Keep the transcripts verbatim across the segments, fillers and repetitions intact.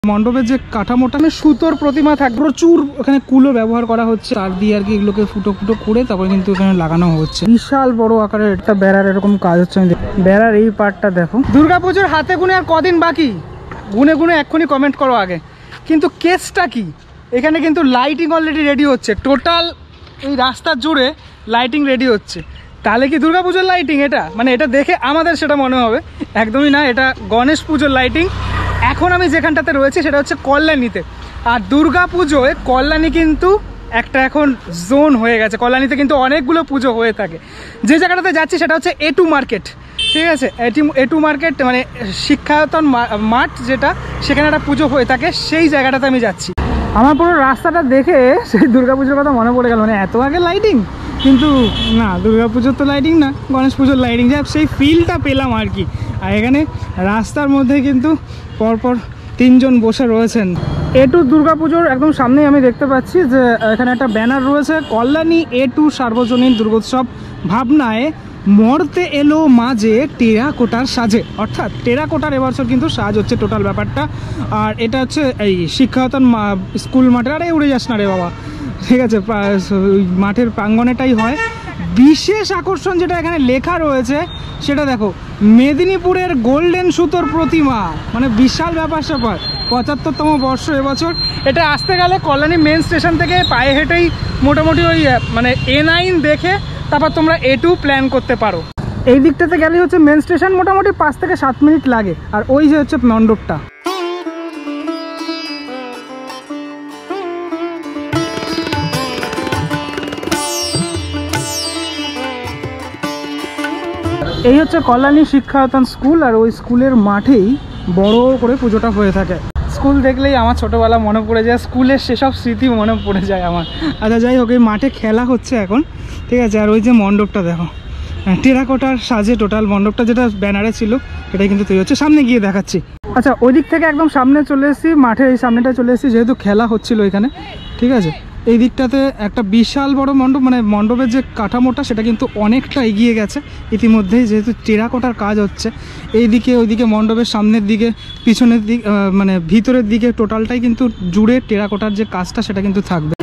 মণ্ডপের যে কাঠামোটা সুতোর প্রতিমা থাকে, প্রচুর এখানে কুলো ব্যবহার করা হচ্ছে, তার দিয়ে আর কি এগুলোকে ফুটো ফুটো করে তারপরে কিন্তু এখানে লাগানো হচ্ছে। বিশাল বড় আকারের একটা বেড়ার এরকম কাজ হচ্ছে। আমি বেড়ার এই পার্টটা দেখো। দুর্গাপুজোর হাতে গুনে আর কদিন বাকি, গুনে গুনে এক্ষুনি কমেন্ট করো আগে। কিন্তু কেসটা কি, এখানে কিন্তু লাইটিং অলরেডি রেডি হচ্ছে, টোটাল এই রাস্তার জুড়ে লাইটিং রেডি হচ্ছে। তাহলে কি দুর্গাপুজোর লাইটিং এটা? মানে এটা দেখে আমাদের সেটা মনে হবে, একদমই না, এটা গণেশ পুজোর লাইটিং। এখন আমি যেখানটাতে রয়েছে সেটা হচ্ছে কল্যাণীতে। আর দুর্গা পুজোয় কল্যাণী কিন্তু একটা এখন জোন হয়ে গেছে। কল্যাণীতে কিন্তু অনেকগুলো পুজো হয়ে থাকে। যে জায়গাটাতে যাচ্ছি সেটা হচ্ছে এ টু মার্কেট, ঠিক আছে? এটি এ টু মার্কেট মানে শিক্ষায়তন মাঠ, যেটা সেখানে একটা পুজো হয়ে থাকে, সেই জায়গাটাতে আমি যাচ্ছি। আমার পুরো রাস্তাটা দেখে সেই দুর্গাপুজোর কথা মনে পড়ে গেল, মানে এত আগে লাইটিং। কিন্তু না, দুর্গাপুজোর তো লাইটিং না, গণেশ পুজোর লাইটিং, যাই সেই ফিলটা পেলাম আর কি। আর এখানে রাস্তার মধ্যে কিন্তু পরপর তিনজন বসে রয়েছেন। এ টু দুর্গাপুজোর একদম সামনেই আমি দেখতে পাচ্ছি যে এখানে একটা ব্যানার রয়েছে, কল্যাণী এ টু সার্বজনীন দুর্গোৎসব ভাবনায় মর্তে এলো মাঝে টেরাকোটার সাজে। অর্থাৎ টেরাকোটার এবছর কিন্তু সাজ হচ্ছে টোটাল ব্যাপারটা। আর এটা হচ্ছে এই শিক্ষায়তন স্কুল মাঠে। আরে উড়ে যাস না রে বাবা, ঠিক আছে, মাঠের প্রাঙ্গণেটাই হয়। বিশেষ আকর্ষণ যেটা এখানে লেখা রয়েছে সেটা দেখো, মেদিনীপুরের গোল্ডেন সুতোর প্রতিমা, মানে বিশাল ব্যাপার স্যাপার। পঁচাত্তরতম বর্ষ এবছর। এটা আসতে গেলে কল্যাণী মেন স্টেশন থেকে পায়ে হেঁটেই মোটামুটি ওই মানে এ নাইন দেখে তারপর তোমরা এ টু প্ল্যান করতে পারো। এই দিকটাতে গেলে হচ্ছে মেন স্টেশন, মোটামুটি পাঁচ থেকে সাত মিনিট লাগে। আর ওই যে হচ্ছে মণ্ডপটা। এই হচ্ছে কল্যাণী শিক্ষায়তন স্কুল, আর ওই স্কুলের মাঠেই বড় করে পুজোটা হয়ে থাকে। স্কুল দেখলেই আমার ছোটোবেলা মনে পড়ে যায়, স্কুলের সেসব স্মৃতি মনে পড়ে যায় আমার। আচ্ছা যাই হোক, এই মাঠে খেলা হচ্ছে এখন, ঠিক আছে। আর ওই যে মণ্ডপটা দেখো, টেরাকোটার সাজে টোটাল মণ্ডপটা যেটা ব্যানারে ছিল সেটাই কিন্তু তৈরি হচ্ছে। সামনে গিয়ে দেখাচ্ছি। আচ্ছা, ওই দিক থেকে একদম সামনে চলে এসেছি, মাঠের এই সামনেটা চলে এসেছি, যেহেতু খেলা হচ্ছিল এখানে, ঠিক আছে। এই দিকটাতে একটা বিশাল বড় মণ্ডপ, মানে মণ্ডপের যে কাঠামোটা সেটা কিন্তু অনেকটা এগিয়ে গেছে ইতিমধ্যেই, যেহেতু টেরাকোটার কাজ হচ্ছে। এইদিকে ওইদিকে মণ্ডপের সামনের দিকে, পিছনের দিক, মানে ভিতরের দিকে টোটালটাই কিন্তু জুড়ে টেরাকোটার যে কাজটা সেটা কিন্তু থাকবে।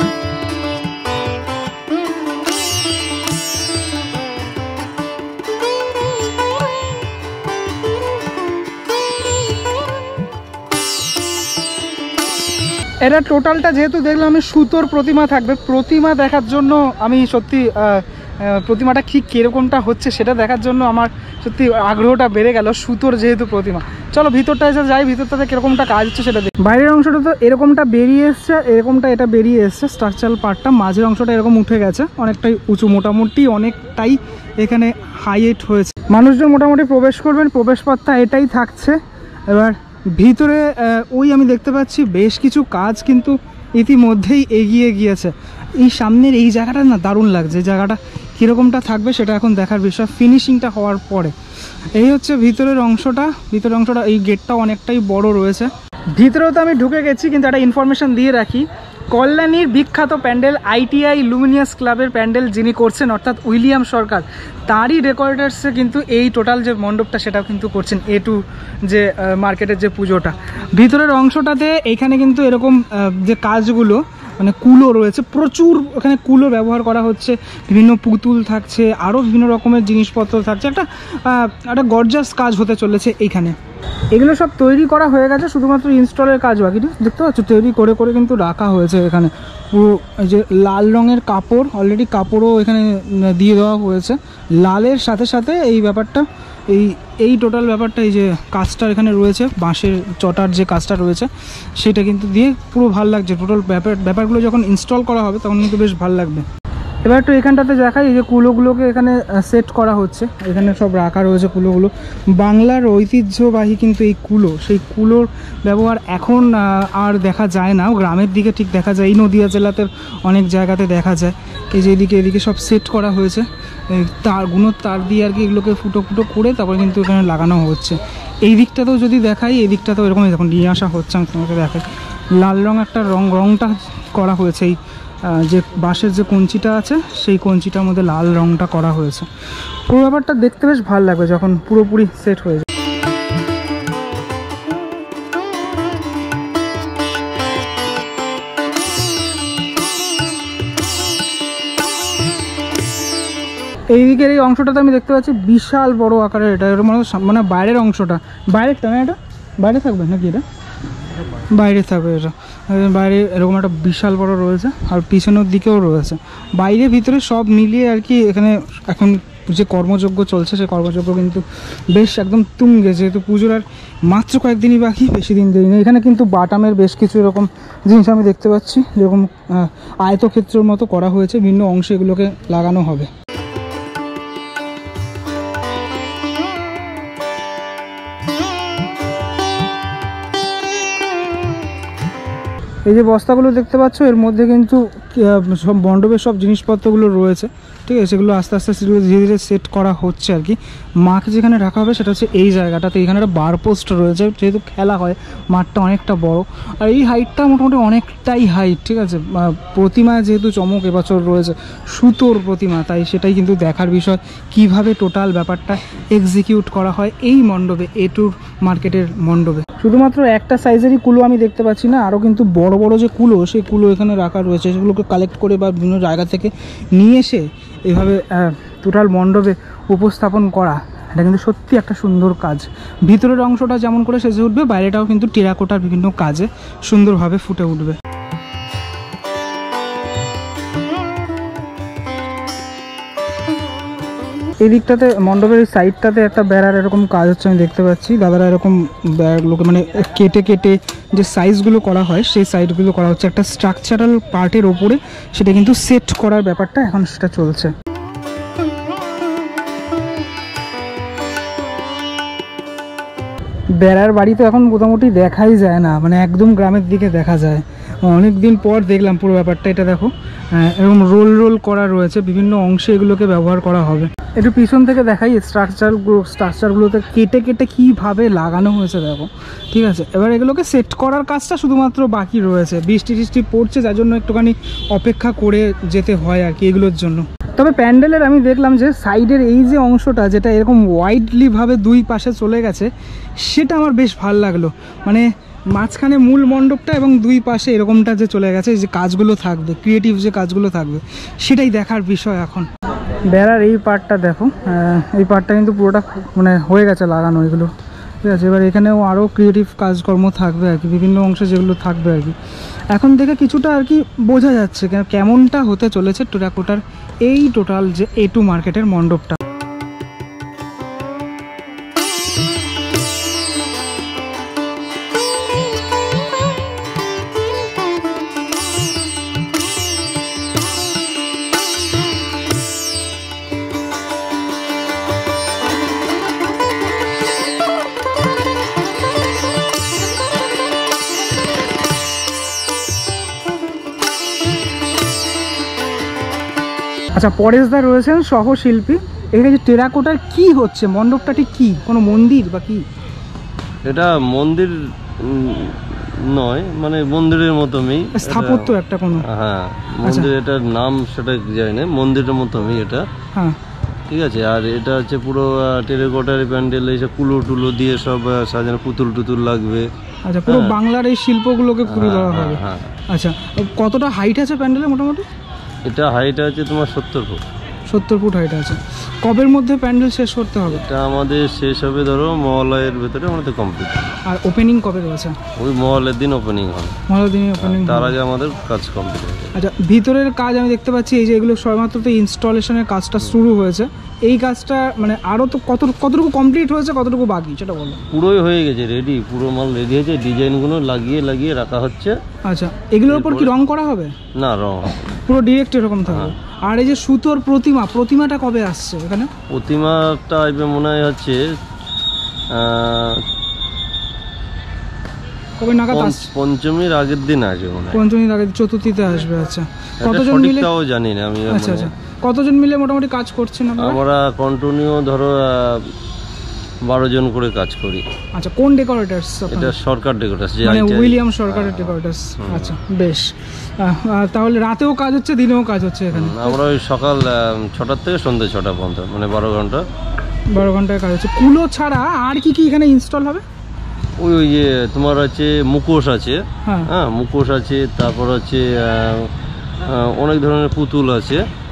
এটা টোটালটা যেহেতু দেখলাম আমি, সুতোর প্রতিমা থাকবে। প্রতিমা দেখার জন্য আমি সত্যি, প্রতিমাটা ঠিক কীরকমটা হচ্ছে সেটা দেখার জন্য আমার সত্যি আগ্রহটা বেড়ে গেল। সুতোর যেহেতু প্রতিমা, চলো ভিতরটা এসে যাই, ভিতরটাতে কীরকমটা কাজ হচ্ছে সেটা দেখি। বাইরের অংশটা তো এরকমটা বেরিয়ে এসছে, এরকমটা এটা বেরিয়ে এসছে স্ট্রাকচারাল পার্টটা। মাঝের অংশটা এরকম উঠে গেছে, অনেকটাই উঁচু, মোটামুটি অনেকটাই এখানে হাইট হয়েছে। মানুষজন মোটামুটি প্রবেশ করবেন, প্রবেশপথটা এটাই থাকছে। এবার ভিতরে ওই আমি দেখতে পাচ্ছি বেশ কিছু কাজ কিন্তু ইতিমধ্যেই এগিয়ে গিয়েছে। এই সামনের এই জায়গাটা না দারুণ লাগছে। এই জায়গাটা কীরকমটা থাকবে সেটা এখন দেখার বিষয়, ফিনিশিংটা হওয়ার পরে। এই হচ্ছে ভিতরের অংশটা। ভিতরের অংশটা, এই গেটটাও অনেকটাই বড় রয়েছে। ভিতরেও তো আমি ঢুকে গেছি, কিন্তু একটা ইনফরমেশন দিয়ে রাখি, কল্যাণীর বিখ্যাত প্যান্ডেল আইটিআই লুমিনিয়াস ক্লাবের প্যান্ডেল যিনি করছেন, অর্থাৎ উইলিয়াম সরকার, তারই রেকর্ডার্সে কিন্তু এই টোটাল যে মণ্ডপটা সেটাও কিন্তু করছেন, এ টু যে মার্কেটের যে পুজোটা। ভিতরের অংশটাতে এইখানে কিন্তু এরকম যে কাজগুলো, মানে কুলো রয়েছে, প্রচুর এখানে কুলো ব্যবহার করা হচ্ছে। বিভিন্ন পুতুল থাকছে, আরও বিভিন্ন রকমের জিনিসপত্র থাকছে। একটা একটা গর্জাস কাজ হতে চলেছে এইখানে। এগুলো সব তৈরি করা হয়ে গেছে, শুধুমাত্র ইনস্টলের কাজ বাকি। দেখতে পাচ্ছ তৈরি করে করে কিন্তু রাখা হয়েছে এখানে। পুরো এই যে লাল রঙের কাপড়, অলরেডি কাপড়ও এখানে দিয়ে দেওয়া হয়েছে। লালের সাথে সাথে এই ব্যাপারটা, এই এই টোটাল ব্যাপারটা, এই যে কাজটা এখানে রয়েছে, বাঁশের চটার যে কাজটা রয়েছে সেটা কিন্তু দিয়ে পুরো ভাল লাগছে। টোটাল ব্যাপার ব্যাপারগুলো যখন ইনস্টল করা হবে তখন কিন্তু বেশ ভালো লাগবে। এবার একটু এখানটাতে দেখাই, এই যে কুলোগুলোকে এখানে সেট করা হচ্ছে, এখানে সব রাখা রয়েছে কুলোগুলো। বাংলার ঐতিহ্যবাহী কিন্তু এই কুলো, সেই কুলোর ব্যবহার এখন আর দেখা যায় না, গ্রামের দিকে ঠিক দেখা যায়। এই নদিয়া জেলাতে অনেক জায়গাতে দেখা যায়। এই যে এদিকে এদিকে সব সেট করা হয়েছে, তার গুণোর তার দিয়ে আর কি এগুলোকে ফুটো ফুটো করে তারপরে কিন্তু এখানে লাগানো হচ্ছে। এই দিকটাতেও যদি দেখাই, এই দিকটাতেও এরকমই দেখুন নিয়ে আসা হচ্ছে। আমি তোমাকে দেখাই, লাল রঙ একটা রং রংটা করা হয়েছে। এই যে বাঁশের যে কঞ্চিটা আছে সেই কঞ্চিটার মধ্যে লাল রংটা করা হয়েছে। পুরো ব্যাপারটা দেখতে বেশ ভালো লাগবে যখন পুরোপুরি সেট হয়ে যায়। এই দিকের এই অংশটাতে আমি দেখতে পাচ্ছি বিশাল বড় আকারের, এটা এর মানে মানে বাইরের অংশটা, বাইরেরটা না এটা বাইরে থাকবে নাকি? এটা বাইরে থাকবে, এটা বাইরে এরকম একটা বিশাল বড় রয়েছে, আর পিছনের দিকেও রয়েছে, বাইরে ভিতরে সব মিলিয়ে আর কি। এখানে এখন যে কর্মযজ্ঞ চলছে সেই কর্মযজ্ঞ কিন্তু বেশ একদম তুঙ্গে, যেহেতু পুজোর আর মাত্র কয়েকদিনই বাকি, বেশি দিন দেরি নেই। এখানে কিন্তু বাটামের বেশ কিছু এরকম জিনিস আমি দেখতে পাচ্ছি, যেরকম আয়তক্ষেত্রের মতো করা হয়েছে, বিভিন্ন অংশে এগুলোকে লাগানো হবে। এই যে বস্তাগুলো দেখতে পাচ্ছ, এর মধ্যে কিন্তু সব মণ্ডপের সব জিনিসপত্রগুলো রয়েছে, ঠিক আছে? সেগুলো আস্তে আস্তে সেগুলো ধীরে ধীরে সেট করা হচ্ছে আর কি। মাকে যেখানে রাখা হবে সেটা হচ্ছে এই জায়গাটাতে। এখানে একটা বার পোস্ট রয়েছে, যেহেতু খেলা হয়, মাঠটা অনেকটা বড়, আর এই হাইটটা মোটামুটি অনেকটাই হাইট, ঠিক আছে? প্রতিমা যেহেতু চমক এবছর রয়েছে, সুতোর প্রতিমা, তাই সেটাই কিন্তু দেখার বিষয়, কিভাবে টোটাল ব্যাপারটা এক্সিকিউট করা হয় এই মণ্ডপে, এ টুর মার্কেটের মণ্ডপে। শুধুমাত্র একটা সাইজেরই কুলো আমি দেখতে পাচ্ছি না, আরও কিন্তু বড় বড় যে কুলো, সেই কুলো এখানে রাখা রয়েছে, সেগুলোকে কালেক্ট করে বা বিভিন্ন জায়গা থেকে নিয়ে এসে এভাবে টোটাল মণ্ডপে উপস্থাপন করা, এটা কিন্তু সত্যি একটা সুন্দর কাজ। ভিতরের অংশটা যেমন করে সেজে উঠবে, বাইরেটাও কিন্তু টেরাকোটার বিভিন্ন কাজে সুন্দরভাবে ফুটে উঠবে। এই দিকটাতে মণ্ডপের এই সাইডটাতে একটা বেড়ার এরকম কাজ হচ্ছে আমি দেখতে পাচ্ছি। দাদারা এরকম বেড়াগুলোকে মানে কেটে কেটে যে সাইজগুলো করা হয় সেই সাইডগুলো করা হচ্ছে একটা স্ট্রাকচারাল পার্টের ওপরে, সেটা কিন্তু সেট করার ব্যাপারটা এখন সেটা চলছে। বেড়ার বাড়ি তো এখন মোটামুটি দেখাই যায় না, মানে একদম গ্রামের দিকে দেখা যায়। অনেক দিন পর দেখলাম পুরো ব্যাপারটা। এটা দেখো এরকম রোল রোল করা রয়েছে, বিভিন্ন অংশে এগুলোকে ব্যবহার করা হবে। একটু পিছন থেকে দেখাই স্ট্রাকচারগুলো, স্ট্রাকচারগুলোতে কেটে কেটে কীভাবে লাগানো হয়েছে দেখো, ঠিক আছে? এবার এগুলোকে সেট করার কাজটা শুধুমাত্র বাকি রয়েছে। বৃষ্টি টিষ্টি পড়ছে, যার জন্য একটুখানি অপেক্ষা করে যেতে হয় আর কি এগুলোর জন্য। তবে প্যান্ডেলের আমি দেখলাম যে সাইডের এই যে অংশটা, যেটা এরকম ওয়াইডলিভাবে দুই পাশে চলে গেছে, সেটা আমার বেশ ভালো লাগলো। মানে মাঝখানে মূল মণ্ডপটা এবং দুই পাশে এরকমটা যে চলে গেছে, যে কাজগুলো থাকবে, ক্রিয়েটিভ যে কাজগুলো থাকবে, সেটাই দেখার বিষয় এখন। বেড়ার এই পার্টটা দেখো, এই পার্টটা কিন্তু পুরোটা মানে হয়ে গেছে লাগানো এগুলো, ঠিক আছে? এবার এখানেও আরও ক্রিয়েটিভ কাজকর্ম থাকবে আর কি, বিভিন্ন অংশে যেগুলো থাকবে আর কি। এখন থেকে কিছুটা আর কি বোঝা যাচ্ছে কেমনটা হতে চলেছে টেরাকোটার এই টোটাল যে এ টু মার্কেটের মণ্ডপটা। আচ্ছা, পরেশদা রয়েছেন সহশিল্পী। এখানে যে টেরাকোটার কি হচ্ছে, মণ্ডপটা ঠিক কি, কোনো মন্দির বা কি? এটা মন্দির নয়, মানে মন্দিরের মতনই স্থাপত্য একটা কোনো। হ্যাঁ, মন্দির, এটার নাম সেটা জানি না, মন্দিরের মতনই এটা। হ্যাঁ, ঠিক আছে। আর এটা হচ্ছে পুরো টেরাকোটার প্যান্ডেল, এইসব কুলো টুলো দিয়ে সব সাজানো, পুতুল টুতুল লাগবে। আচ্ছা, পুরো বাংলার এই শিল্পগুলোকে পুরো দেওয়া হবে। আচ্ছা, কতটা হাইট আছে প্যান্ডেলে মোটামুটি? এটা হাইট আছে তোমার সত্তর ফুট। সত্তর ফুট হাইট আছে। কবের মধ্যে প্যান্ডেল শেষ করতে হবে? এটা আমাদের শেষ হবে ধরো মহালয়ের ভেতরে আমাদের কমপ্লিট। আর ওপেনিং কবে রয়েছে? ওই মহালয়ের দিন ওপেনিং হবে। মহালয়ের দিনে ওপেনিং, তার আগে আমাদের কাজ কমপ্লিট হবে। আচ্ছা, ভিতরের কাজ আমি দেখতে পাচ্ছি, এই যে এগুলো সবেমাত্র তো ইনস্টলেশনের কাজটা শুরু হয়েছে। এই কাজটা মানে আরও তো কত কতটুকু কমপ্লিট হয়েছে, কতটুকু বাকি সেটা বলো। পুরোই হয়ে গেছে, রেডি, পুরো মাল রেডি হয়েছে, ডিজাইনগুলো লাগিয়ে লাগিয়ে রাখা হচ্ছে। আচ্ছা, এগুলোর উপর কি রং করা হবে? না, রং পুরো ডিরেক্ট এরকম থাকবে। আর এই যে সুতোর প্রতিমা, প্রতিমাটা কবে আসছে এখানে? প্রতিমাটা আসবে মনে হয় হচ্ছে কবে নাগাদ আসছে? পঞ্চমীর আগের দিন আসবে মনে হয়। পঞ্চমীর আগের চতুর্থীতে আসবে। আচ্ছা, কতজন মিলে? তাও জানি না আমি। আচ্ছা আচ্ছা, কতজন মিলে মোটামুটি কাজ করছেন আপনারা? আমরা কন্টিনিউ ধরো বারো জন করে কাজ করি। আচ্ছা, কোন ডেকোরেটরস? এটা সরকার ডেকোরেটরস, মানে উইলিয়াম সরকারের ডেকোরেটরস। আচ্ছা, বেশ। তাহলে রাতেও কাজ হচ্ছে, দিনেও কাজ হচ্ছে এখানে? আমরা ওই সকাল ছটার থেকে সন্ধ্যে ছটা পর্যন্ত, মানে বারো ঘন্টা বারো ঘন্টায় কাজ হচ্ছে। কুলো ছাড়া আর কি কি এখানে ইনস্টল হবে? ওই ওই যে তোমার হচ্ছে মুখোশ আছে, হ্যাঁ মুখোশ আছে, তারপর হচ্ছে অনেক ধরনের পুতুল আছে,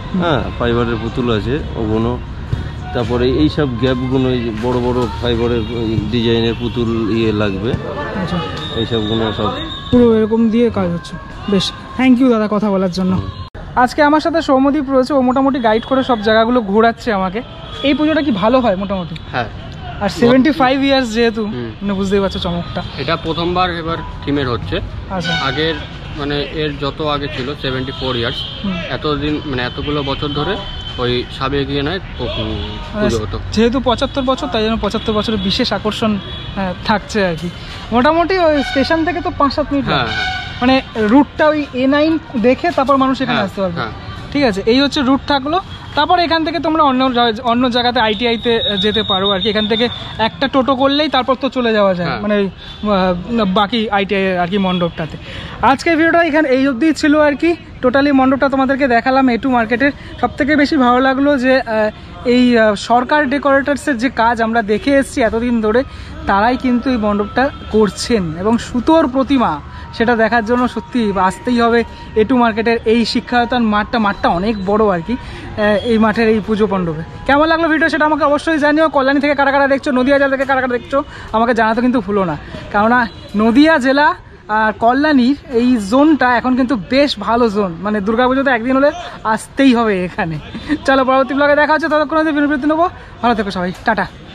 হ্যাঁ ফাইবারের পুতুল আছে ওগুলো, তারপরে এই সব গ্যাপগুলো এই যে বড় বড় ফাইবারের ডিজাইনের পুতুল ইয়ে লাগবে, আচ্ছা এইসবগুলো সব পুরো এরকম দিয়ে কাজ হচ্ছে। বেশ, থ্যাংক ইউ দাদা কথা বলার জন্য। আজকে আমার সাথে সৌম্যদীপ রয়েছে, ও মোটামুটি গাইড করে সব জায়গাগুলো ঘোরাচ্ছে আমাকে। এই পুজোটা কি ভালো হয় মোটামুটি? হ্যাঁ, আর সেভেন্টি ফাইভ ইয়ার্স যেহেতু, মানে বুঝতেই পারছো চমকটা। এটা প্রথমবার এবার থিমের হচ্ছে। আচ্ছা, আগের মানে এর যত আগে ছিল সেভেন্টি ফোর ইয়ার্স, এতদিন মানে এতগুলো বছর ধরে ওই সাবে গিয়ে নয় পুজো হতো। যেহেতু পঁচাত্তর বছর, তাই জন্য পঁচাত্তর বছরের বিশেষ আকর্ষণ আহ, থাকছে আর কি। মোটামুটি ওই স্টেশন থেকে তো পাঁচ সাত মিনিট, হ্যাঁ মানে রুটটা ওই এ নাইন দেখে তারপর মানুষ এখানে হ্যাঁ, আসতে পারবে। হ্যাঁ। ঠিক আছে, এই হচ্ছে রুট থাকলো। তারপর এখান থেকে তোমরা অন্য জা- অন্য জায়গাতে আইটিআইতে যেতে পারো আর কি। এখান থেকে একটা টোটো করলেই তারপর তো চলে যাওয়া যায়, হ্যাঁ। মানে ওই, আহ, বাকি আইটিআই আর কি মণ্ডপটাতে। আজকের ভিডিওটা এখানে এই অবধি ছিল আর কি। টোটালি মণ্ডপটা তোমাদেরকে দেখালাম এ টু মার্কেটের। সব থেকে বেশি ভালো লাগলো যে আহ, এই আহ, সরকার ডেকোরেটার্সের যে কাজ আমরা দেখে এসেছি এতদিন ধরে, তারাই কিন্তু এই মণ্ডপটা করছেন, এবং সুতোর প্রতিমা সেটা দেখার জন্য সত্যি আসতেই হবে এ টু মার্কেটের এই শিক্ষায়তন মাঠটা। মাঠটা অনেক বড় আর কি, এই মাঠের এই পুজো মণ্ডপে। কেমন লাগলো ভিডিও সেটা আমাকে অবশ্যই জানিও। কল্যাণী থেকে কারা কারা দেখছো, নদিয়া জেলা থেকে কারা কারা দেখছো আমাকে জানাতে কিন্তু ভুলো না, কেননা নদিয়া জেলা আর কল্যাণীর এই জোনটা এখন কিন্তু বেশ ভালো জোন। মানে দুর্গাপুজোতে একদিন হলে আসতেই হবে এখানে। চলো পরবর্তী ব্লগে দেখা হচ্ছে, ততক্ষণ বিরতি নেবো। ভালো থেকো সবাই, টাটা।